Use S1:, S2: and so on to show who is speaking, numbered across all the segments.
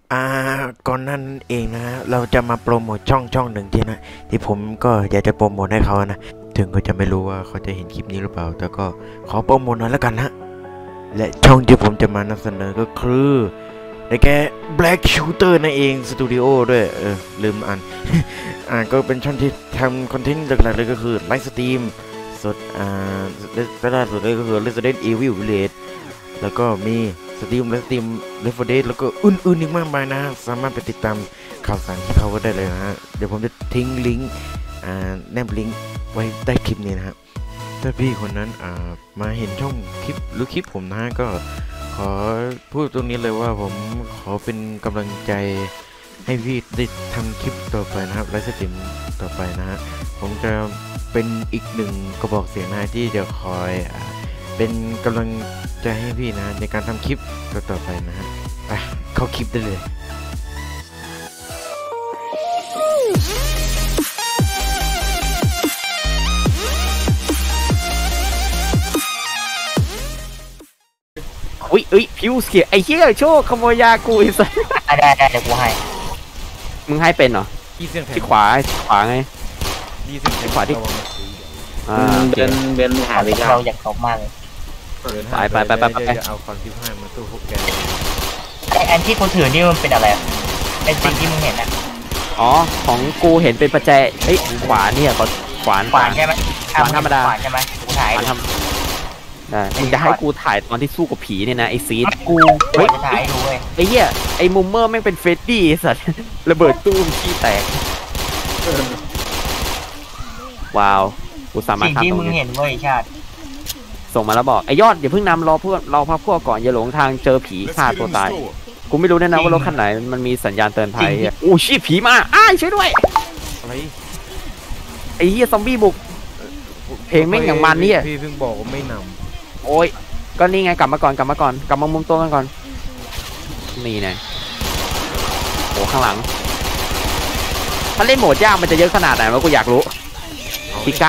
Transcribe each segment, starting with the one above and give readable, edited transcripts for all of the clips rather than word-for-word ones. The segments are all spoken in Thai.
S1: อ่าก่อนนั้นเองนะฮะเราจะมาโปรโมทช่องหนึ่งที่ผมก็อยากจะโปรโมทให้เขานะถึงเขาจะไม่รู้ว่าเขาจะเห็นคลิปนี้หรือเปล่าแต่ก็ขอโปรโมทหน่อยแล้วกันนะและช่องที่ผมจะมานำเสนอก็คือได้แก่ Black Shooter นั่นเองสตูดิโอด้วยลืมก็เป็นช่องที่ทำคอนเทนต์หลักๆเลยก็คือไลฟ์สตรีมสดล่าสุดเลยก็คือ Resident Evil Village แล้วก็มีสตรีมLeft 4 Dead แล้วก็อื่นๆอีกมากมายนะสามารถไปติดตามข่าวสารที่เขาก็ได้เลยนะฮะเดี๋ยวผมจะทิ้งลิงก์แนบลิงก์ไว้ใต้คลิปนี้นะฮะถ้าพี่คนนั้นมาเห็นช่องคลิปหรือคลิปผมนะฮะก็ขอพูดตรงนี้เลยว่าผมขอเป็นกำลังใจให้พี่ได้ทำคลิปต่อไปนะครับไลฟ์สตรีมต่อไปนะฮะผมจะเป็นอีกหนึ่งกระบอกเสียงนะที่จะคอยเป็นกำลังใจให้พี่นะในการทำคลิปต่อไปนะฮะไปเข้าคลิปได้เลย
S2: อุ้ยพิวเสียไอ้เหี้ยโชคขโมยยากูไอ้สัส
S3: ได้เดี๋ยวกูให้
S2: มึงให้เป็นเหรอที่ขวาไงที่ขวาที่
S3: เดินหาเลยเราอยากตบมากเลย
S2: ไป
S1: เอาคอน15มาตู้พวกแก
S3: ไออันที่กูถือนี่มันเป็นอะไรเป็นสิ่งที่มึงเห็นนะ
S2: อ๋อของกูเห็นเป็นประแจเฮ้ยขวาเนี่ยขวาน
S3: ใช่ไหม
S2: ขวานธรรมดา
S3: ใช่ไหมกูถ่าย
S2: มึงจะให้กูถ่ายตอนที่สู้กับผีเนี่ยนะไอ้ซีด
S3: กูจะถ่ายดูเว้ย
S2: ไอ้เหี้ยไอ้มุมเมอร์แม่งเป็นเฟรดดี้สัตว์ระเบิดตู้ขี้แตกว้าวกูสามารถทำตรงนี้
S3: สิ่งที่มึงเห็นเว้ยชาติ
S2: ส่งมาแล้วบอกไอ้ยอดอย่าเพิ่งนำรอพักพวกก่อนอย่าหลงทางเจอผีฆ่าตัวตายกูไม่รู้แน่นะว่ารถคันไหนมันมีสัญญาณเตือนภัยอู้ชีพผีมาช่วยด้วย
S1: อะไร
S2: ไอ้เหี้ยซอมบี้บุกเพลงแม่งอย่างมันเนี่ย
S1: พี่เพิ่งบอกว่าไม่น
S2: ำโอ้ยก็นี่ไงกลับมามุมตัวกันก่อนนี่ไงโอ้ข้างหลังถ้าเล่นโหมดยากมันจะเยอะขนาดไหนวะกูอยากรู้ชิก้า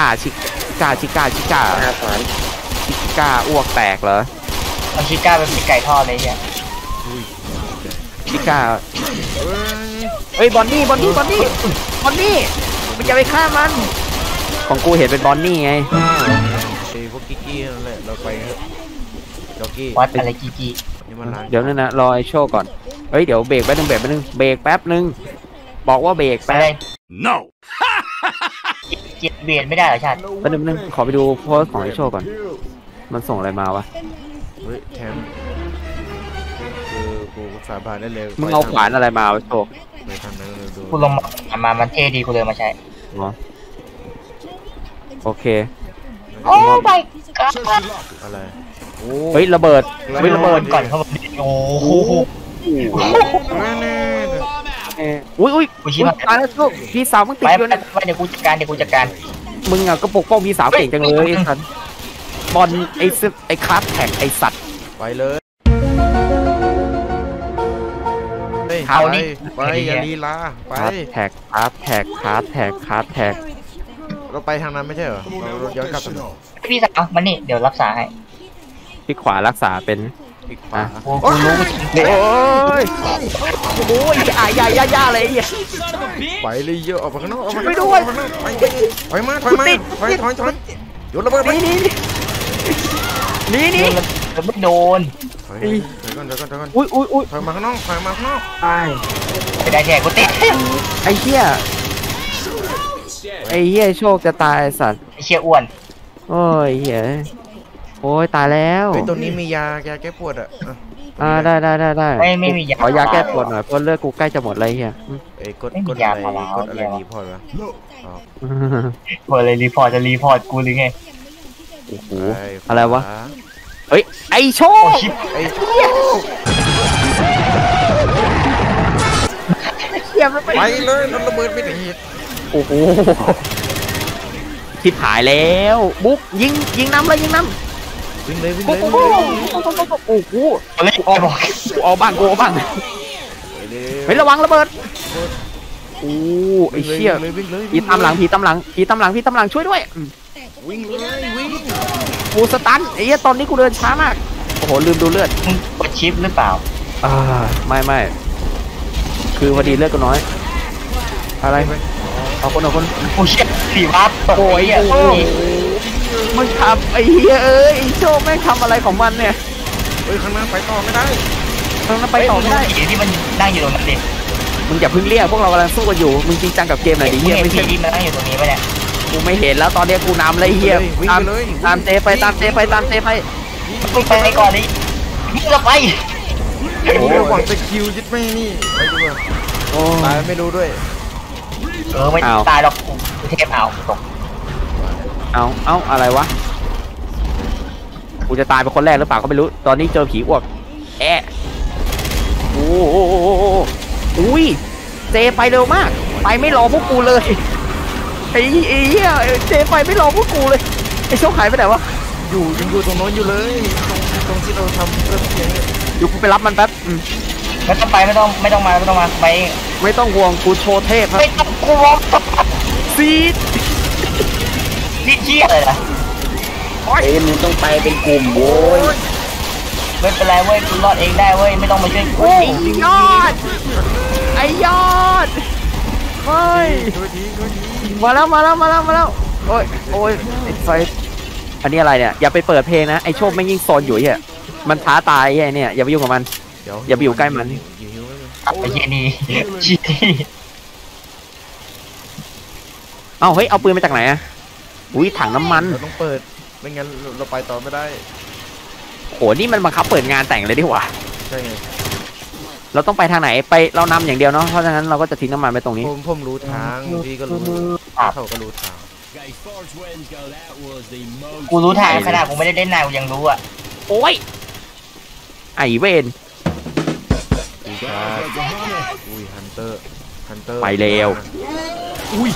S2: อ้วกแตกเหรอ
S3: ชิก้าเป็นไก่ทอดเลยเนี่ย
S2: ชิก้าเฮ้ยบอนนี่มันจะไปฆ่ามันของกูเห็นเป็นบอนนี่ไง
S1: พวกกี้นั่นแหละเราไปจ็อกกี้
S3: วัดอะไรกี้
S2: เดี๋ยวนั่นนะรอไอโชว์ก่อนเฮ้ยเดี๋ยวเบรกแป๊บนึงบอกว่าเบรกแป๊บ
S3: no เกียร์เบียดไม่ได้เหรอชาติ
S2: แป๊บนึงขอไปดูโพสของไอโชว์ก่อนมันส่งอะไรมาวะ
S1: เฮ้ยแทนคือกูสาบานได้เลย
S2: มึงเอาขวานอะไรมาวะโชว์
S1: ไปทางนั้นเลยดู
S3: กูลงมามันเท่ดีกูเลยมาใช้
S2: โอเค
S3: โอ้ไป
S1: อะไร
S2: เฮ้ยระเบิด
S3: ก่อนเขาบอกโอ้โห
S2: อุ้ยตายแล้วโชคพี่สาวมึงติดอยู่นะ
S3: เดี๋ยวกูจัดการ
S2: มึงก็ปกป้องพี่สาวเก่งจังเลยไอ้สัตว์บอลไอ้คลาสแท็กไอ้สัตว์
S1: ไปเลยไปอย่าลีลาไป
S2: แท็กคลาสแท็ก
S1: เราไปทางนั้นไม่ใช่เหรอเราย้อนกลับ
S3: พี่สาวมันนี่เดี๋ยวรักษาให้
S2: ที่ขวารักษาเป็น
S3: กูรู้
S2: โอ้ยย่าเลย
S1: ไปเลยเยอะออกไปข้างนอก
S2: ไม่ด้วย
S1: ถอยมาโยนระเบิดไป
S2: นี่
S3: ไม่โดน
S1: ถอยก่อน
S2: อุ้ย
S1: ถอยมาข้างนอก
S3: ไปได้แค่กูติด
S2: ไอ้เหี้ยโชคจะตายสัตว์
S3: ไอ้เชี่ยอ้วน
S2: โอ้ยเหี้ยโอ้ยตายแล้ว
S1: ตัวนี้มียาแก้ปวด
S2: ได้
S3: ไม่มียา
S2: ขอยาแก้ปวดหน่อยเพราะเลือดกูใกล้จะหมดเลยเฮีย
S1: กดอะไรรีพอร์ตวะ
S3: เปิดเลยรีพอร์ตกูหรือไง
S2: โอ้โหอะไรวะเฮ้ยไอโชค
S1: ไปเลยระเบิดไม่ได้
S2: โอ้โหทิพหายแล้วบุ๊กยิงน้ำ
S1: วิ่งเลย
S2: โอ้โหเอาบ้างเฮ้ยระวังระเบิดโอ้ไอ้เชี่ยผีตามหลังช่วยด้วย
S1: วิ่ง
S2: กูสตันไอ้เหี้ยตอนนี้กูเดินช้ามากโอ้โหลืมดูเลือด
S3: กดชิปหรือเปล่า
S2: ไม่คือพอดีเลือดก็น้อยอะไรเอาคน
S3: โอ้เชี่ยผีวับตก
S2: โอ้ย
S3: ไอ้
S2: โอ้ยมึงทำไอ้เหี้ยเอ้ยไอ้โชคแม่งทำอะไรของมันเนี่ย
S1: เฮ้ยข้างหน้าไปต่อไม่ได้
S2: ทางนั้นไปต่อไม่ได้
S3: ผีที่มันนั่งอยู่ตรงนั้นดิ
S2: มึงอย่าเพิ่งเรียกพวกเรากำลังสู้กันอยู่มึงจริงจังกับเกมหน่อยดิ
S3: เห็
S2: เหี้ย
S3: น
S2: ไม่
S3: ผี
S2: ใช่
S3: ที่มันนั่งอยู่ตรงนี้ปะเนี่ย
S2: กูไม่เห็นแล้วตอนนี้กูนำเลยเหี้ยตามเจไปตามเจไป
S3: มึงไปก่อนดิมึงจะไป
S1: โอ้หวังจะคิวยึดไม่นี่ไปดูว่า
S2: โอ้
S1: ตายไม่รู้ด้วย
S3: ไม่ตายหรอกกูเทปเอาตก
S2: เอาอะไรวะกูจะตายเป็นคนแรกหรือเปล่าก็ไม่รู้ตอนนี้เจอผีอ้วกแอะโอ้โหอุ้ยเจไปเร็วมากไปไม่รอพวกกูเลยไอ้เหี้ยเจไปไม่รอพวกกูเลยไอ้โชคหายไปไหนวะ
S1: ยังอยู่ตรงโน้นอยู่เลยตรงที่เราทำเรื่องเสียง
S2: อยู่กูไปรับมันแป๊บ
S3: ไม่ต้องไปไม่ต้องมาไป
S2: ไม่ต้องห่วงกูโชว์เทพครับ
S3: ไม่ต้องกลัว
S2: ซีด
S3: นี่เชี่ยเลยนะ
S4: มึงต้องไปเป็นกลุ่มโว้ย
S3: ไม่เป็นไรเว้ยกูรอดเองได้เว้ยไม่ต้องมาช่วยกู
S2: ไอ้ยอดไอ้ยอดเฮ้ยมาแล้วโอ้ยไฟอันนี้อะไรเนี่ยอย่าไปเปิดเพลงนะไอ้โชคไม่ยิ่งโซนอยู่เหี้ยมันท้าตายไอ้เนี่ยอย่าไปยุ่งกับมันอย่าไปอยู่ใกล้มัน
S3: ไอ้เหี้ยนี่ชี้
S2: เอ้าเฮ้ยเอาปืนมาจากไหนอะอุ้ยถังน้ำมัน
S1: เราต้องเปิดไม่งั้นเราไปต่อไม่ได้
S2: โหนี่มันบังคับเปิดงานแต่งเลยดิวะ
S1: ใช่ไง
S2: เราต้องไปทางไหนไปเรานำอย่างเดียวเนาะเพราะฉะนั้นเราก็จะทิ้งน้ำมันไปตรงนี้
S1: ผมรู้ทางพี่ก็รู้เขาก็รู้ทาง
S3: กูรู้ทางขนาดกูไม่ได้เล่นนายกูยังรู้อ่ะ
S2: โอ้ยไอเวน
S1: อุ้ยฮันเตอร์
S2: ไปเร็วอุ้ย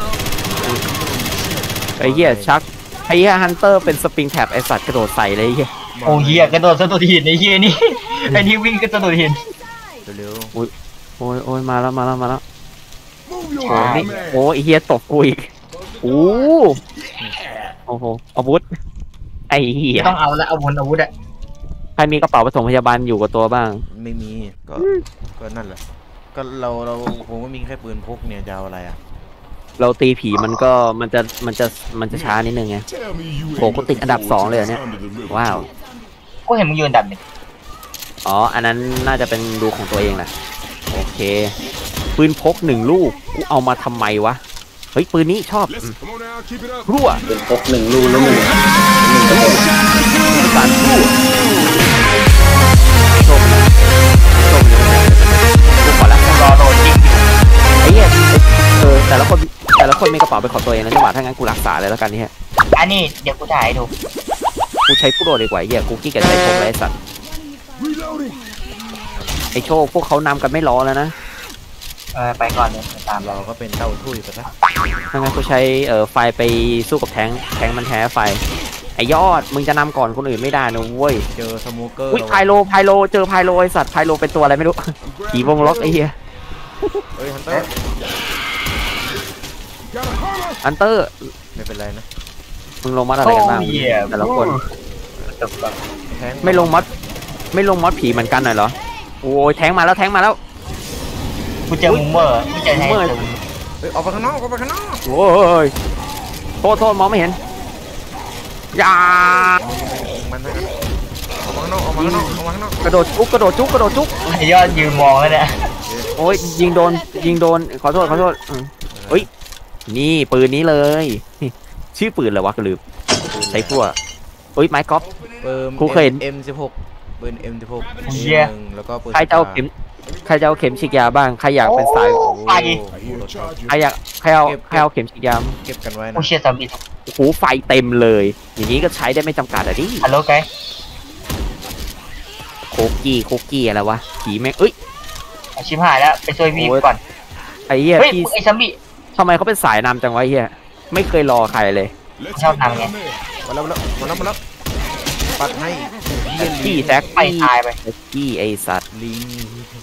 S2: ไอ้เหี้ยชักไอ้เหี้ยฮันเตอร์เป็นสปริงแท็บไอสัตว์กระโดดใส่เลยไอ้เหี้ย
S3: โอ้เหี้ยกระโดดสะดุดหินไอ้เหี้ยนี่ไอ้ที่วิ่งก็สะดุดหิน
S1: เร็ว
S2: โอ้ยมาแล้วโอ้นี่โอ้ยไอ้เหี้ยตกกูอีกโอ้โหอาวุธไอ้เหี้ย
S3: ต้องเอาละอาวุธอะ
S2: ใครมีกระเป๋าปฐมพยาบาลอยู่กับตัวบ้าง
S1: ไม่มีก็นั่นแหละก็เราผมก็มีแค่ปืนพกเนี่ยจะเอาอะไรอ่ะ
S2: เราตีผีมันจะช้านิดนึงไงโอ้กูติดอันดับ2เลยเนี่ยว้าว
S3: กูเห็นมึงยืนดับหนึ่ง
S2: อ๋ออันนั้นน่าจะเป็นดูของตัวเองแหละโอเคปืนพก1 ลูกกูเอามาทำไมวะเฮ้ยปืนนี้ชอบรั่ว
S4: เป็นพก1 ลูกแล้ว1ก็หมด
S2: สารรั่วชมกูขอละ
S3: รอโดนยิง
S2: ไอ้เหี้ยแต่ละคนมีกระเป๋าเป็นของตัวเองนะจังหวะถ้างั้นกูรักษาเลยแล้วกันนี่ฮะ
S3: อันนี้เดี๋ยวกูถ่ายให้ดู
S2: กูใช้กูโดดดีกว่าเหี้ยกูขี้เกียจใช้พกไรสัตว์ไอโชคพวกเขานำกันไม่รอแล้วนะ
S3: ไปก่อนเลยตาม
S1: เราก็เป็นเต้าถุยไปซะ
S2: ถ้างั้นกูใช้ไฟไปสู้กับแทงมันแพ้ไฟไอยอดมึงจะนำก่อนคนอื่นไม่ได้นะเว้ย
S1: เจอสโมเกอร์
S2: อุ้ยไพโลเจอไพโลไอสัตว์ไพโลเป็นตัวอะไรไม่รู้ผีวงล็อกไอเหี้ย
S1: เฮ้ยฮันเตอร์
S2: อันเตอร์
S1: ไม่เป็นไรนะ
S2: มึงลงมัดอะไรกันบ้างแต่ละคนไม่ลงมัดผีเหมือนกันหน่อยเหรอโอ้ยแทงมาแล้ว
S3: กูเจอมุมเมอร์กูเจอไฮ
S1: เฮ้ยออกไปข้างนอก
S2: โอ้ยโทษมองไม่เห็นอย่า
S1: มันให้กันออกมาข้างนอก
S2: กระโดดจุก
S3: ไอ้ยอดยืนมองแล้วเนี่ย
S2: โอ้ยยิงโดนขอโทษเฮ้ยนี่ปืนนี้เลยชื่อปืนอะไรวะกระลืมใช้พวกเฮ้ยไม้กอล์ฟ กูเคยเห็น
S1: M16 ปืน M16 แล้วก็ปืน
S2: ใครจะเอาเข็มฉีดยาบ้างใครอยากเป็นสาย
S3: ไป
S2: ใครเอาเข็มฉีดยา
S1: เก็บกันไว้นะ
S3: กูเชียร์ซอมบี้
S2: โอ้โหไฟเต็มเลยอย่างนี้ก็ใช้ได้ไม่จำกัดอ่ะดิ
S3: ฮัลโหลไกด์
S2: โคกี้อะไรวะผีแม่งเอ้ย
S3: ชิบหายแล้วไปช่วยพี่ก่อน
S2: ไอ้เหี้ย
S3: เฮ้ย
S2: พี่
S3: ไอ้ซอมบี้
S2: ทำไมเขาเป็นสายนำจังวะเหี้ยไม่เคยรอใครเลย
S3: ชอบทำไง
S1: มาแล้วปัดให้
S2: พี่แท็ก
S3: ไปตายไป
S2: กี้ไอสัตว์
S1: ลิง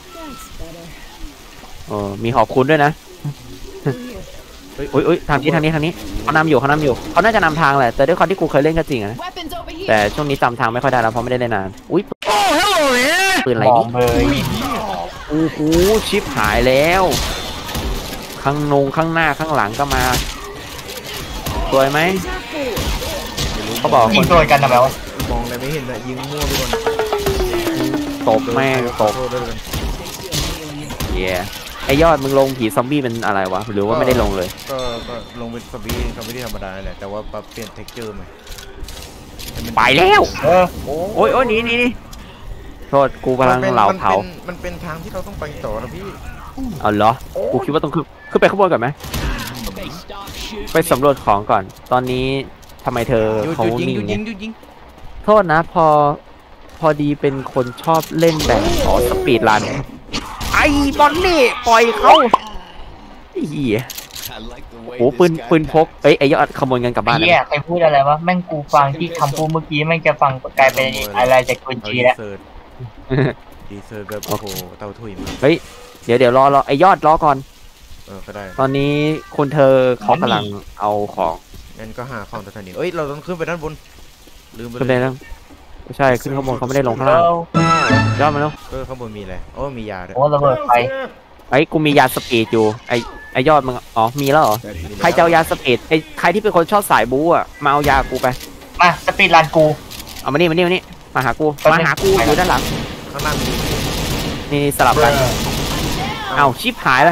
S2: มีขอบคุณด้วยนะโอ้ยทางนี้เขานำอยู่เขาน่าจะนำทางแหละแต่ด้วยความที่กูเคยเล่นก็จริงนะแต่ช่วงนี้จำทางไม่ค่อยได้แล้วเพราะไม่ได้เล่นนานอุ้ยปืนอะไร
S3: มอ
S2: นี่
S3: งเลย
S2: โอ้โหชิปหายแล้วข้างหน้าข้างหลังก็มาสวยไหมเขาบอก
S3: ยิงโดนกันทำไมวะ
S1: มองอะไรไม่เห็นนะยิงมั่วไปก่อน
S2: ตบแม่งตบ
S1: โทษด้วยกัน
S2: เย้ไอยอดมึงลงผีซอมบี้เป็นอะไรวะหรือว่าไม่ได้ลงเลย
S1: ก็ลงเป็นซอมบี้ที่ธรรมดาแหละแต่ว่าปรับเปลี่ยนเท็กเจอร์ใหม่
S2: ไปแล้ว
S3: โอ้
S2: โอ้ยหนี่โทษกูกำลังเหล่าเผา
S1: มันเป็นทางที่เราต้องไปต่อนะพี่
S2: เอาเหรอกูคิดว่าต้องขึ้นไปข้างบนก่อนไหมไปสำรวจของก่อนตอนนี้ทำไมเธอเขานิ่งเนี่ยโทษนะพอดีเป็นคนชอบเล่นแบบขอสปีดรันไอ้บอนนี่ปล่อยเขาไอ้เหี้ยโอ้ปืนพกไอ้ยอดขโมยเงินกลับบ้าน
S3: เฮียใครพูดอะไรวะแม่งกูฟังที่คำพูดเมื่อกี้แม่งจะฟังกลายเป็นอะไรจากกุญจีแล้ว
S1: ดีเซอร์แบบโอ้โหเตาถุยมาก
S2: เฮ้ยเดี๋ยวรอไอ้ยอดรอก่อน
S1: ก็ได้
S2: ตอนนี้คุณเธอเขากำลังเอาของ
S1: งั้นก็หาของตัวนี้เราต้องขึ้นไปด้านบนลืมไป
S2: ขึ้น
S1: เล
S2: ได้
S1: ย
S2: แล้วไม่ใช่ขึ้นข้างบนเขาไม่ได้ลงข้างล่างยอดมาแล้ว
S1: ข้างบนมีอะไรมียาด้วย
S3: โอ้ระเบิดไฟ
S2: ไอ้กูมียาสปีดอยู่ไอ้ยอดมึงอ๋อมีแล้วเหรอใครจะเอายาสปีดใครที่เป็นคนชอบสายบู๊อ่ะมาเอายากูไป
S3: มาสปีดรันกู
S2: เอามานี่มาหากูอยู่ด้านหลัง
S1: ข้างล่างมี
S2: นี่สลับกันเอาชิปหายเลย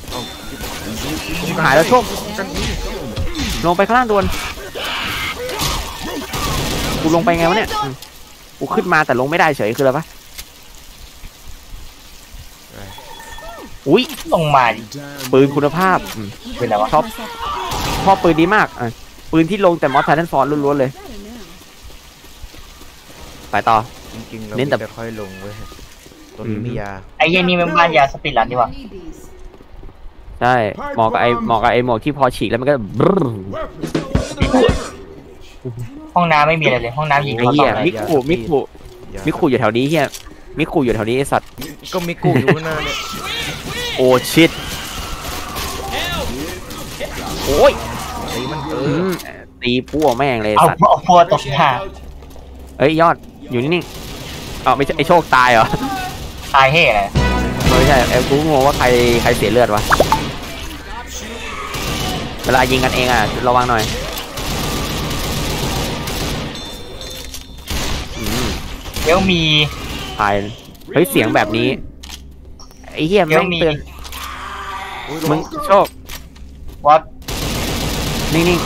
S2: หายแล้วโชคลงไปข้างล่างด่วนกูลงไปไงวะเนี่ยกูขึ้นมาแต่ลงไม่ได้เฉยคืออะไรปะอุ้ย
S3: ลงมาดิ
S2: ปืนคุณภาพ
S3: เป็นอะไรวะ
S2: ชอบปืนดีมากปืนที่ลงแต่มอสไททันฟอร์ล้วนๆเลยไปต่อ
S1: จริงๆเราจะค่อยลงเว้ยตรงนี้มียา
S3: ไอ้เหี้ยนี่มันบ้านยาสปีดรันดีกว่า
S2: ใช่เหมาะกับไอ้หมวกที่พอฉีกแล้วมันก็บรึ้ง
S3: ห้องน้ำไม่มีอะไรเลยห้องน้ำหญิง
S2: ไอ้
S3: เขา
S2: เหี้
S3: ต้อย ง
S2: มิคุอยู่แถวนี้เฮียมิคุอยู่แถวนี้ไอ้สัตว์
S1: ก็มีกูอยู่ข้างหน้าเนี่ย
S2: โอ้ชิตโอ้ย
S1: ตีมัน
S2: ตีพั่วแม่งเลย
S3: เอา
S2: สัตว์
S3: เอาพัวตกหน้า
S2: เอ้ยยอดอยู่นิ่งๆไม่ใช่ไอ้โชคตายเหรอ
S3: ตายเฮ่อะไร
S2: ไม่ใช่กูงงว่าใครเสียเลือดวะเวลายิงกันเองระวังหน่อย
S3: เดี๋ยวมี
S2: ตายเฮ้ยเสียงแบบนี้ไอ้เหี้ยแม่งเตือนมึงโชค
S3: วัด
S2: นิ่ง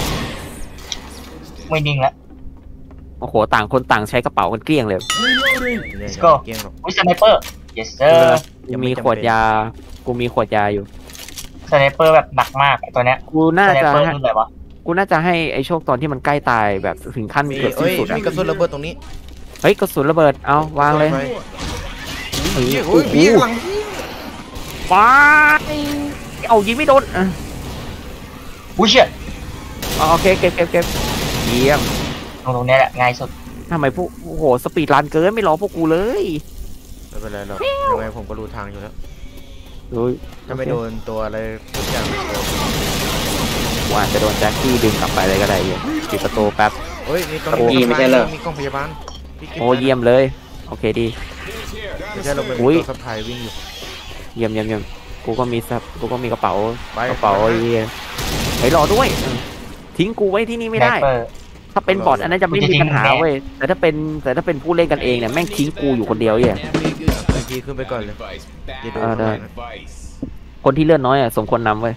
S3: ไม่นิ่งแล้ว
S2: โอ้โหต่างคนต่างใช้กระเป๋ากันเกลี้ยงเลย
S1: เกี้ยงหรอก
S3: อุ้ยสไนเปอร์ yes sir
S2: กูมีขวดยาอยู่
S3: สไนเปอร์แบบหนักมากไอ้ตัวเนี้ย
S2: กู
S3: ส
S2: น่า
S3: ไน
S2: จะ
S3: เปอร์รุ่นอะไรวะ
S2: ให้ไอ้โชคตอนที่มันใกล้ตายแบบถึงขั้นเกือบสิ้นสุด
S1: มีกระสุนระเบิดตรงนี้
S2: เฮ้ยกระสุนระเบิดเอาวางเลย
S1: โอ้ยพี่หลัง
S2: ฟ้าเอายิงไม่โดน
S3: อุ้ยเชี่ย
S2: โอเคเก็บเยี่ยม
S3: ตรงนี้แหละง่ายสุด
S2: ทำไมพวกโอ้โหสปีดรันเกินไม่รอพวกกูเลย
S1: ไม่เป็นไรหรอกยังไงผมก็รู้ทางอยู่แล้ว ถ้าไม่โดนตัวอะไรทุกอย่าง
S2: กูอาจจะโดนแจ็คกี้ดึงกลับไปเลยก็ได้เยี่ยปิดประตูแป๊บ
S1: เฮ้ยมีกล้องพยาบาล
S2: โอ้เยี่ยมเลยโอเคดี
S1: ไม่ใช่เราเป็นตัวขับถ่ายวิ่งอยู่
S2: เยี่ยมกูก็มีกระเป๋า
S1: ไป
S2: เยี่ยเฮ้ยรอด้วยทิ้งกูไว้ที่นี่ไม่ได้
S3: สนเปอร์
S2: ถ้าเป็นบอทอันนั้นจะไม่มีปัญหาเว้ยแต่ถ้าเป็นผู้เล่นกันเองเนี่ยแม่งทิ้งกูอยู่คนเดียวเยี่ย
S1: พี่ขึ้นไปก่อนเลยจะโดน
S2: ได้คนที่เลื่อนน้อยสมควรนำเว้ย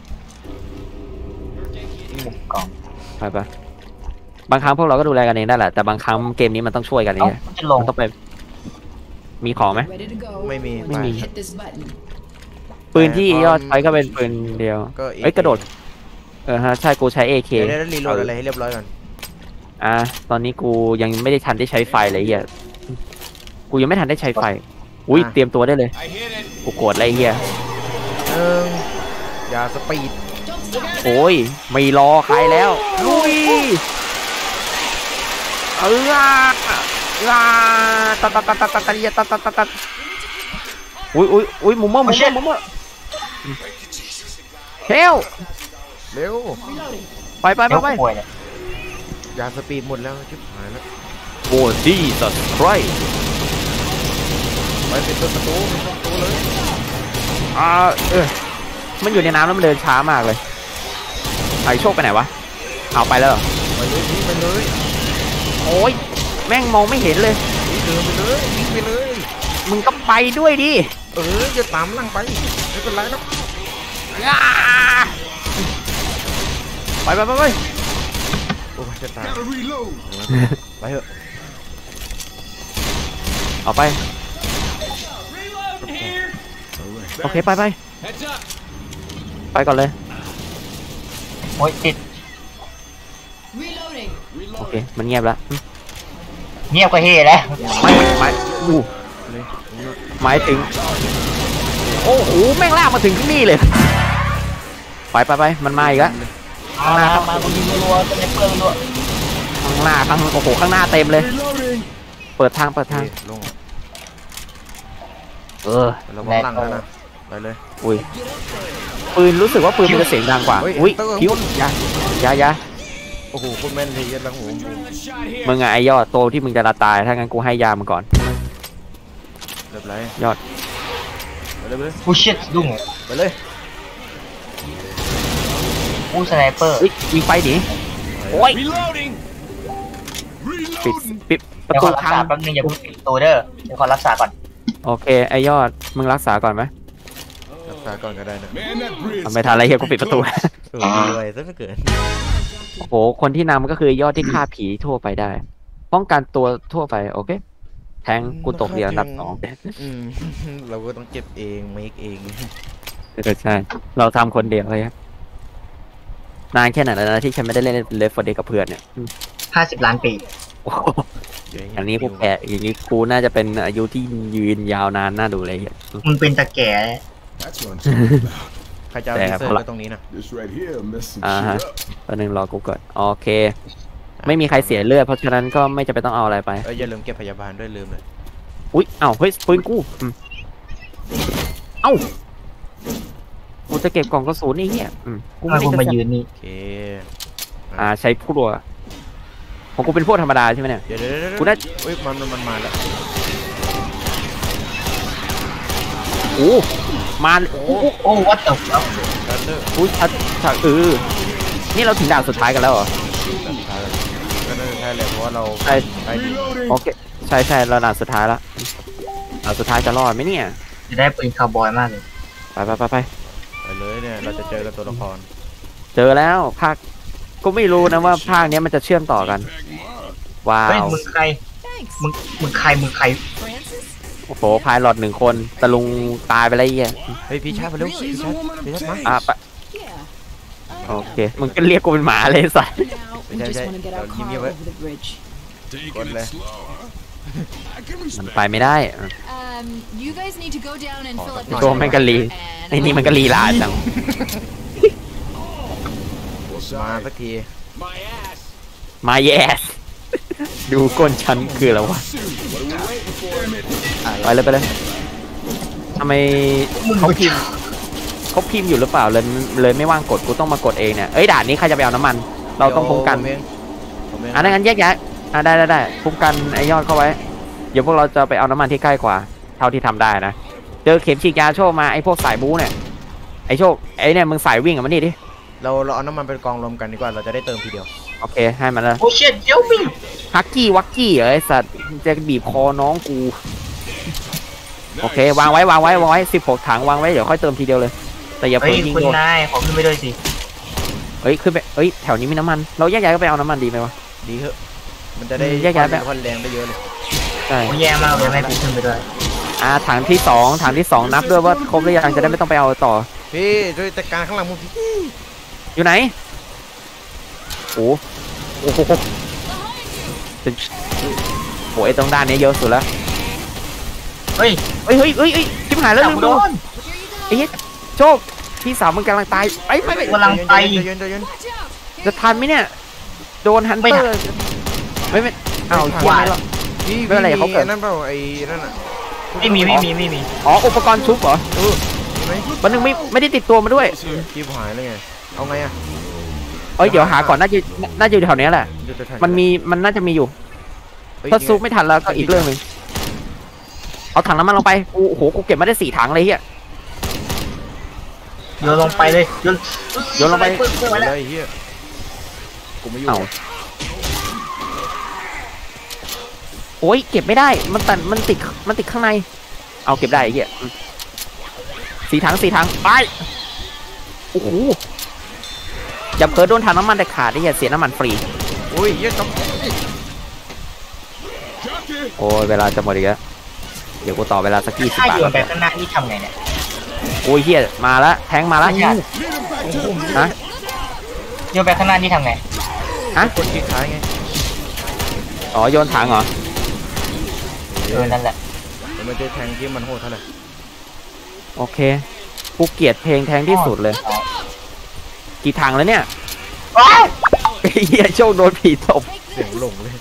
S3: มุมกล่อง
S2: ไปบางครั้งพวกเราก็ดูแลกันเองได้แหละแต่บางครั้งเกมนี้มันต้องช่วยกัน
S3: เอ้า
S2: เนี่ย
S3: มันจะลง
S2: มันต้องไปมีของไหม
S1: ไม่มี
S2: ปืนที่ยอดใช้ก็เป็นปืนเดียวเอ้ยกระโดดฮะใช่กูใช้ AK
S1: เดี๋ยวรีโหลดอะไรให้เรียบร้อยก่อน
S2: ตอนนี้กูยังไม่ได้ทันได้ใช้ไฟเลยเฮียกูยังไม่ทันได้ใช้ไฟอุ้ยเตรียมตัวได้เลยกูโกรธอะไรเฮีย
S1: ยาสปีด
S2: โอ้ยไม่รอใครแล้วลุยตัดอุ้ยมุมมอเฮล
S1: เร็ว
S2: ไป
S3: เดี๋ยวป่วยเนี่ย
S1: ยาสปีดหมดแล้วชิบหายแล้ว
S2: โอ้ดีสัสไคร
S1: ไปเป็นตัวประตูเลย
S2: มันอยู่ในน้ำแล้วมันเดินช้ามากเลยไอ้โชคไปไหนวะเอาไปแล้วเหรอ
S1: ไปเลยไปเลย
S2: โอ้ยแม่งมองไม่เห็นเลย
S1: เดินไปเลยวิ่งไปเลย
S2: มึงก็ไปด้วยดิ
S1: จะตามหลังไปไม่เป็นไรนะ
S2: ไป
S1: โอ้ยจะตายไปเถอะ
S2: เอาไปโอเคไปก่อนเลย
S3: โอ้ยติด
S2: โอเคมันเงียบแล้ว
S3: เงียบก็เฮ่แล้ว
S2: หมายถึงโอ้โหแม่งลากมาถึงที่นี่เลยไปมันมาอีกแล้ว
S3: มาคนยิงรัวๆเป็นเปิร์รัว
S2: ข้างหน้าโอ้โหข้างหน้าเต็มเลยเปิดทาง
S1: ลง
S2: เราวางหลังแล้วนะ
S1: ไปเลย
S2: อุ้ยปืนรู้สึกว่าปืนมันจะเสียงดังกว่าอุ้ยคิ้วยา
S1: โอ้โหคุณแม่นเลยยัดลังหู
S2: มึงไงไอยอดโตที่มึงจะตายถ้างั้นกูให้ยามึงก่อน
S1: เรียบร้อย
S2: ยอด
S1: ไปเลย
S3: ผู้เชี่ยดุ้ง
S1: ไปเลย
S3: ผู้สไนเปอร์
S2: ยิงไปดิโอ้ยปิดประ
S3: เดี๋ยวข
S2: ตู
S3: อรัก
S2: ทา
S3: ษาง แป๊บนึงอย่าเพิ่งปิดตัวเด้อเดี๋ยวขอรักษาก่อน
S2: โอเคไอยอดมึงรักษาก่อนไหม
S1: รักษาก่อนก็ได้นะ
S2: ทำไม่ทันอะไรเฮียกูปิดประตู
S1: รวยซะไม่เกิน
S2: โอ้โหคนที่นำก็คือยอดที่ฆ่าผีทั่วไปได้ ป้องกันตัวทั่วไปโอเคแทงกูตกเรียนอันดับ2
S1: เราก็ต้องเก็บเองเมคเอง
S2: ใช่เราทำคนเดียวเลยครับนานแค่ไหนแล้วนะที่ฉันไม่ได้เล่นเลฟ 4 Dead กับเพื่อนเนี่ย
S3: 50 ล้านปี
S2: อันนี้พวกแกอย่างนี้กูน่าจะเป็นอายุที่ยืนยาวนานน่าดูเลย
S3: มึงเป็นตะแก่
S1: ใครจะเอาพิเศษไว้ตรงนี้นะ
S2: ตอนนึงรอกูก่อนโอเคไม่มีใครเสียเลือดเพราะฉะนั้นก็ไม่จำเป็นต้องเอาอะไรไป
S1: อย่าลืมเก็บพยาบาลด้วยลืมเลย
S2: อุ๊ยเอ้าเฮ้ยปืนกูเอ้ากูจะเก็บกล่องกระสุนนี่เหี้ย
S3: กูไม่ได้มายืนนี่
S1: โอเค
S2: ใช้พวกของกูเป็นพวกธรรมดาใช่ไหมเนี่ย
S1: เดี๋ยว
S2: กูได้
S1: มันมาแล้ว
S2: โอ้มา
S3: โอ้วัดตกแล้ว
S2: อุ้ยชัดนี่เราถึงด่านสุดท้ายกันแล้วเหรอ
S1: ก็น่าจะใช่เลยเพราะว่าเรา
S2: ใช่โอเคใช่เราด่านสุดท้ายแล้วด่านสุดท้ายจะรอดไหมเนี่ย
S3: จะได้ปืนคาวบอยมากเลย
S2: ไป
S1: เลยเนี่ยเราจะเจอกับตัวละคร
S2: เจอแล้วภาคก็ไม่รู้นะว่าภาคนี้มันจะเชื่อมต่อกันว้าว
S3: มึงใคร
S2: โอ้โหพายหลอด1 คนตะลุงตายไปแล้วเหี้ย
S1: เฮ้ยพี่ชายมาเร็วพี่ชายมา
S2: ไปโอเคมึงก็เรียกกูเป็นหมาเลยสัส
S1: ไม่ใช่เรายิ้มไว้กดเลย
S2: มันไปไม่ได้ตัวมันก็ลีไอ้นี่มันก็ลีลาจัง
S1: มาสักที
S2: มาแย่ดูก้นชั้นคืออะไรวะไปเลยทำไมเขาพิมพ์อยู่หรือเปล่าเลยไม่ว่างกดกูต้องมากดเองเนี่ยด่านนี้ใครจะไปเอาน้ำมันเราต้องคุ้มกันงั้นแยกย้ายได้คุ้มกันไอยอดเข้าไว้เดี๋ยวพวกเราจะไปเอาน้ำมันที่ใกล้กว่าเท่าที่ทำได้นะเจอเข็มฉีดยาโชคมาไอพวกสายบู๊เนี่ยไอโชคไอเนี่ยมึงสายวิ่งกับมันนี่ดิ
S1: เราเอาน้ำมันเป็นกองรวมกันดีกว่าเราจะได้เติมทีเดียว
S2: โอเคให้มันเลย
S3: โอ้เชี่ยเดี๋ยวมิ่ง
S2: วักกี้ไอสัตว์จะบีบคอน้องกูโอเควางไว้16 ถังวางไว้เดี๋ยวค่อยเติมทีเดียวเลยแต่อย่าเพิ่งยิงโดน
S3: คุณนายขอขึ้นไปด้วยสิ
S2: ขึ้นไปแถวนี้มีน้ำมันเราแยกย้ายก็ไปเอาน้ำมันดีไหมวะ
S1: ดีเถอะมันจะได้
S2: แยกย้ายไป
S1: คนแรงได้เยอะเลย
S2: ใช่
S3: แย่มากเลยไม่ขึ้นไปด้วย
S2: ถังที่2นับด้วยว่าครบหรือยังจะได้ไม่ต้องไปเอาต่อ
S1: พี่ช่วยจัดการข้างหลังมึงพี่
S2: อยู่ไหนโอ้โหไอ้ตรงด้านนี้เยอะสุดแล้วเฮ้ยชิบหายแล้วลืมดูไอ้โชคพี่สาวมันกำลังตายไป
S3: กำลังไป
S2: จะทันไหมเนี่ยโดนฮันเตอร์ไม่เอาเทียมหรอกไม่อะไรเขาเกิด
S1: นั่นเปล่าไอ้นั่นอ่ะ
S3: ไม่มี
S2: อุปกรณ์ชุบเหรอวันนึงไม่ได้ติดตัวมาด้วย
S1: ชิบหายเลยไงเอาไงอ่ะ
S2: เดี๋ยวหาก่อนน่าจะอยู่แถวนี้แหละมันน่าจะมีอยู่ถ้าซุปไม่ทันแล้วก็อีกเรื่องนึงเอาถังน้ำมันลงไปกูโอ้โหกูเก็บมาได้4 ถังเลยเฮีย
S3: โยนลงไปเลยโยน
S2: ลงไป
S1: ไปเลยเฮียกูไม่อยู่
S2: เอาโอ้ยเก็บไม่ได้มันติดข้างในเอาเก็บได้ไอ้เฮีย4 ถังไปโอ้โหอย่าเผลอโดนถังน้ำมันแต่ขาดไอ้เฮียเสียน้ำมันฟรี
S1: โอ้ยเฮียจับ
S2: โอ้ยเวลาจะหมดอีกแล้วเดี๋ยวกูต่อเวลาสัก20
S3: ถ้า
S2: บาท
S3: โยนไปข้างหน้านี่ทำไงเนี่ย
S2: โอ้ยเฮียมาแล้วแทงมาแล้วฮะ
S3: โยนไปข้างหน้านี่ทำไง
S1: กดคลิกซ้ายไง
S2: อ๋อโยนถังเหรอ
S3: นั่นแหละ
S1: แต่มันจะแทงที่มันโหดเท่าไหร่
S2: โอเคกูเกลียดเพลงแทงที่สุดเลย กี่ถังแล้วเนี่ยไอ้เฮียโชคโดนผีตบ
S1: เสียงหลงเลย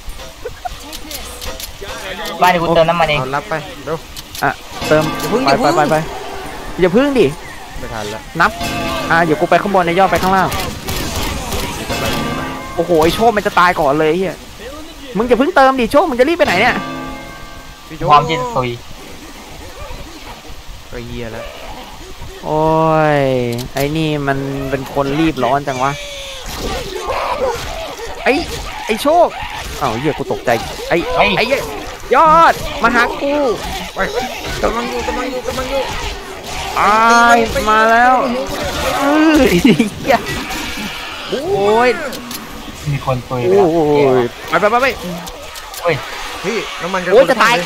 S3: บ้านเดี๋ยวกูเติมน้ำมันเอง
S1: เอารับไปเร็ว
S2: เติมไปอย่าพึ่งดิ
S1: ไม่ทันละ
S2: นับเดี๋ยวกูไปข้างบนในย่อไปข้างล่างโอ้โหไอ้โชคมันจะตายก่อนเลยเฮียมึงอย่าพึ่งเติมดิโชคมึงจะรีบไปไหนเนี่ย
S1: พี่
S3: พร้อมที่จะตุย
S1: ก็เฮียแล้ว
S2: โอ้ยไอ้นี่มันเป็นคนรีบร้อนจังวะไอ้โชคอ้าวเหี้ยกูตกใจไอ้เหี้ยยอดมาหากู
S1: ไปกำลังอยู่
S2: มาแล้วเหี้ยโอ้ย
S3: มีคนตุย
S2: โอ้ยไป
S1: พี่น้ำมัน
S2: โอ้ยจะตาย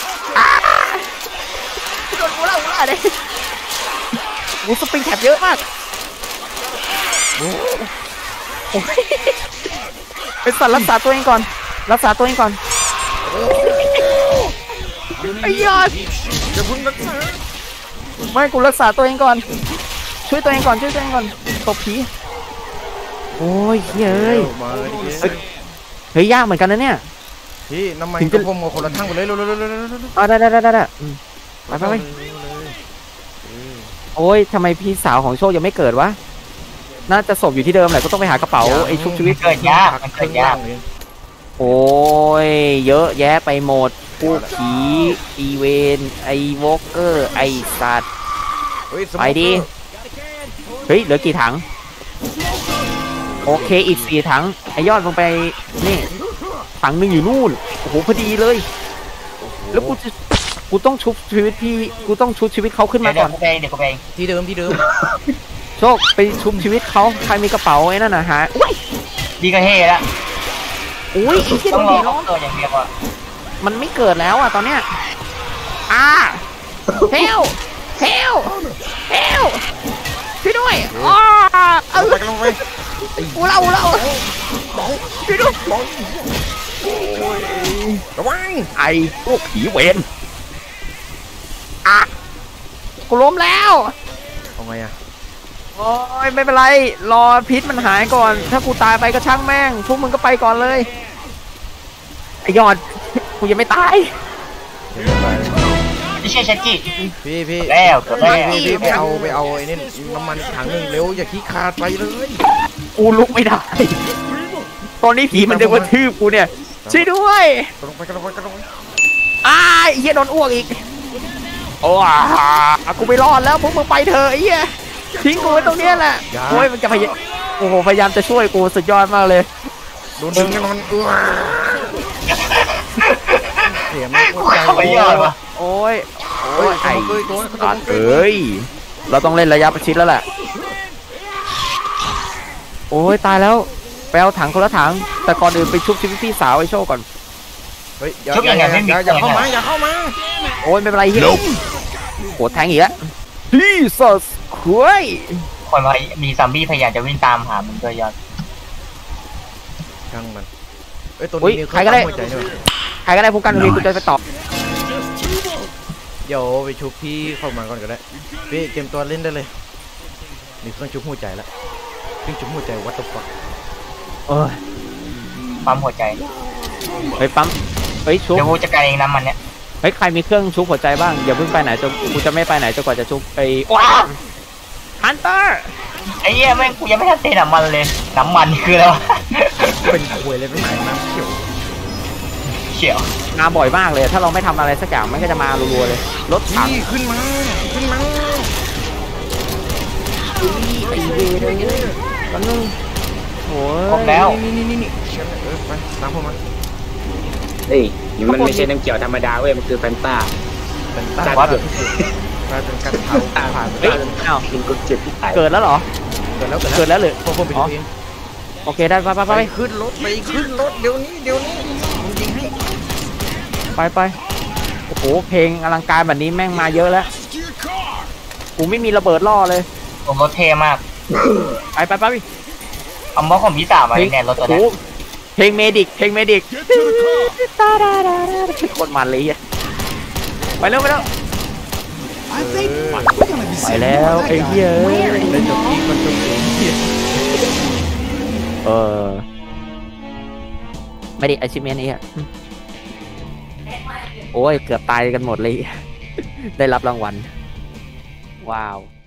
S2: โดนกูเล่าเลยกูสปริงแคปเยอะมากโอ้ยไปสัตว์รักษาตัวเองก่อนไอ้ยอด
S1: จะพึ่งรักษา
S2: ไม่กูรักษาตัวเองก่อนช่วยตัวเองก่อนตบผีโอ้ยเฮ้ย
S1: มาดิ
S2: เฮ้ยยากเหมือนกันนะเนี่ย
S1: พี่น้ำมันกระพงกับคนละทั้งไปเลยเร็ว
S2: ได้ไปโอ้ยทำไมพี่สาวของโชคยังไม่เกิดวะน่าจะศพอยู่ที่เดิมแหละก็ต้องไปหากระเป๋าไอ้ชุบชีวิต
S3: เกิดยากมันเกิดยาก
S2: โอ้ยเยอะแยะไปหมดผู้ผีอีเวนไอวอลเกอร์ไอสัตว์ไปดิเฮ้ยเหลือกี่ถังโอเคอีก4 ถังไอยอดลงไปนี่ถังหนึ่งอยู่นู่นโอ้โหพอดีเลยแล้วกูต้องชุบชีวิตพี่กูต้องชุบชีวิตเขาขึ้นมาก่อน
S3: เดี๋ยวกูไปเอง
S1: ที่เดิม
S2: โชคไปชุบชีวิตเขาใครมีกระเป๋าไอ้นั่นน่ะหา
S3: ดีก็เฮ่ละ
S2: อุ้ยไอ้เหี้ย
S3: ต้อง
S2: โด
S3: ร
S2: น
S3: อ
S2: ผีล้อม
S3: เกิดอย่างเดียวอ่ะ
S2: มันไม่เกิดแล้วอ่ะตอนเนี้ยเฮลช่วยด้วยกูเล่าช่วยด้วย
S1: ระวัง
S2: ไอ้พวกผีเวรกูล้มแล้ว
S1: เอาไงอ่ะ
S2: โอ้ยไม่เป็นไรรอพิษมันหายก่อนถ้ากูตายไปก็ช่างแม่งพวกมึงก็ไปก่อนเลยไอ้ยอดกูยังไม่ตาย
S3: ไม่ใช่ชัดจี้
S1: พี่
S3: แล้ว
S1: พี่ไปเอาไอ้นี่น้ำมันถังหนึ่งเร็วอย่าขี้ขาดไปเลย
S2: กูลุกไม่ได้ตอนนี้ผีมันเดินมาทืบกูเนี่ยช่วยด้วย
S1: กระลงไป
S2: ไอ้เหี้ยโดนอ้วกอีกโอ้กูไม่รอดแล้วพวกมึงไปเถอะไอ้เหี้ยทิ้งกูไว้ตรงเนี้ยแหละโอ้ยมันจะพยายามโอ้โหพยายามจะช่วยกูสุดยอดมากเลย
S1: โดนดึงกันมันเสียมัน
S3: เข้าไปยอดวะ
S2: โอ้ยไอ้
S1: ตัว
S2: สัตว์เอ้ยเราต้องเล่นระยะประชิดแล้วแหละโอ้ยตายแล้วไปเอาถังคนละถังแต่ก่อนอื่นไปชุบชีวิตพี่สาวไอ้โชคก่อน
S1: เฮ้ยอย่าเข้ามา
S2: โอ้ยไม่เป็นไรเฮียโหแทงอีกแล้วพี่สัสคุย
S3: คนมามีซัมบี้พยายามจะวิ่งตามหามึงด้วยยอด
S1: ช่างมันตัวนี้
S2: ใครก็ได้พูดกันเลยกูจะไปตอบ
S1: เดี๋ยวไปชุบพี่เข้ามาก่อนก็ได้พี่เตรียมตัวเล่นได้เลยนี่เครื่องชุบหัวใจแล้วเครื่องชุบหัวใจวัดตบฟัก
S3: ปั๊มหัวใจ
S2: เฮ้ยปั๊มเฮ้ยชุบ
S3: เดี๋ยวกูจะการเองน้ำมันเนี้ย
S2: เฮ้ยใครมีเครื่องชุบหัวใจบ้างอย่าเพิ่งไปไหนจนกูจะไม่ไปไหนจนกว่าจะชุบไปว้าฮันเตอร์
S3: ไอ้เหี้ยแม่งกูยังไม่ทันเทน้ำมันเลยน้ำมันคืออะไรวะ
S1: เป็นควยเลยไม่ไหนน้ำเขียว
S3: ชเฉียว
S2: มาบ่อยมากเลยถ้าเราไม่ทำอะไรสักอย่างมันก็จะมารัวๆเลยรถถัง
S1: นี่ขึ้นมาขึ้นมา
S2: ไอเวเลยกันนึงโอ้ย
S3: ครบแล้ว
S1: นี่ไปตามผมมา
S4: เฮ้ยนี่มันไม่ใช่น้ำเขียวธรรมดาเว้ยมันคือแฟนต้า
S1: เป็น
S3: แต่
S1: ตา
S3: ว่า
S1: กลายเป็นการเผาผ่าน
S2: เฮ้ยอ้าว
S4: กินก็เจ็บที่ไต
S2: เกิดแล้วเหรอ
S1: เกิดแล้ว
S2: เกิดแล้วหรือ
S1: ผมไปดูเอง
S2: โอเคได้ไป
S1: ไปขึ้นรถเดี๋ยวนี้ผมยิงให้
S2: ไปโอ้โหเพลงอลังการแบบนี้แม่งมาเยอะแล้วกูไม่มีระเบิดล่อเลย
S3: ผมรถเท่มาก
S2: ไป
S3: เอาม็อกของพี่สาวมาเนี่ยรถตัวนี้
S2: โอ้โหเพลงเมดิกตาดาดาโคตรมันเลยไปแล้วไปแล้วไอ้เหี้ย
S1: เล่นจบนี้มันจบเองเหี้ย
S2: ไม่ได้ achievement นี่ฮะโอ้ยเกือบตายกันหมดเลย ได้รับรางวัลว้าว